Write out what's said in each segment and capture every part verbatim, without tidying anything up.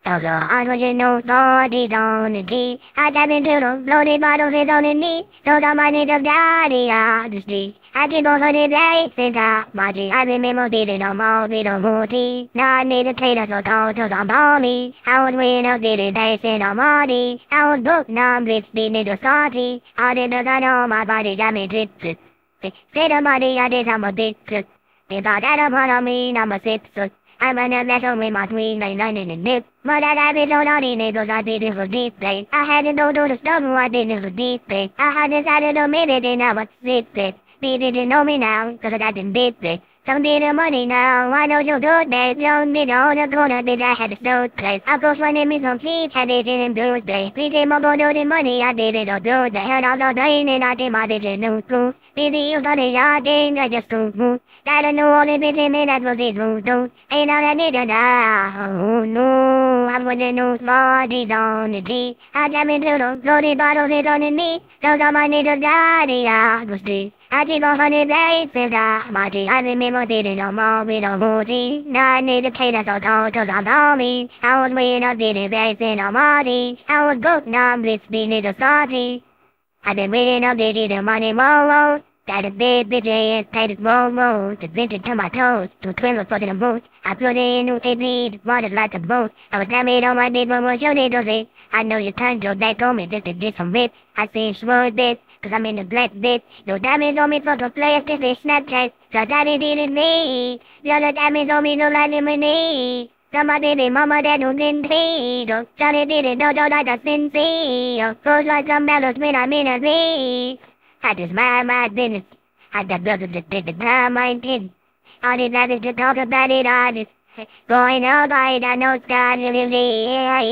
Also, I want you to know bodies on the G. I tap into the loaded bottles is on the knee. Those are my niggas daddy on the street. I keep on the place in top my G. I've been motivated on all the booty. Now I need to play that so tall to some body. I was winning up the days in a body. I was booked now I'm blitz beating the salty. I did the gun on my body got me drip drip. Say the money I did I'm a big trip. They thought that upon me I'm a sip so. I'm an vessel with my twin, nine nine in the nip. But that I be so naughty, niggas, I did it for deep play. I had to go to the stuff, I did it for deep play. I had decided to make it, and I was sick it. They didn't know me now, cause I got them deep play. Some did the money now, I know you do it, babe. You don't need all the corner, bitch, I had to slow place. I go running me some feet, had it in blues, babe. We did my go do the money, I did it all do the hell all the rain, and I did my bitch in new school. Busy, you got it, I did, I just too move. Got a new only bitch in me, that was it, move, do. Ain't all that nigga now, oh no. I'm with the new bodies on the G. I jam into the loaded bottles, it's on the knee. Those are my niggas, daddy, I was street. I keep on honey places, ah, my G. I remember didn't know more with a booty. Now I need to play that so tall to some homie. I was waiting up didn't place in a body. I was booked, now I'm blitz beating the salty. I've been waiting up to get the money, whoa, whoa. That a big bitch is tight as roll, roll. The vintage to my toes, to twin was fucking a boot. I put it in new A B, wanted like a boat. I was damaged on my dick, but what you need to see? I know you turned your back on me, just to get some rip. I seen smooth bitch. Cause I'm in the black bit. No damage on me for the players, this is Snapchat. So daddy did it me. The other damage on me no like lemonade. Somebody did it, mama that no didn't see. So Johnny did it, no don't like a sin see. Goes like some bellows when I'm in a Z. I just mind my business. I got brothers that did the time I did. All these others to talk about it, I just going out right, I know it's got to be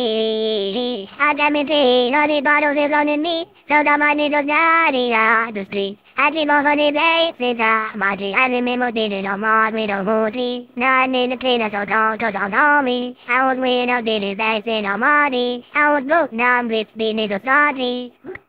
I got me tea, all these bottles is on the knee. So that my niggas daddy on the street. I keep on funny places, ah, my G. I remember didn't know more with a booty. Now I need to clean it so tall, so don't call me. I was winning up, did it back in a body. I was booked, now I'm blitz beating the salty.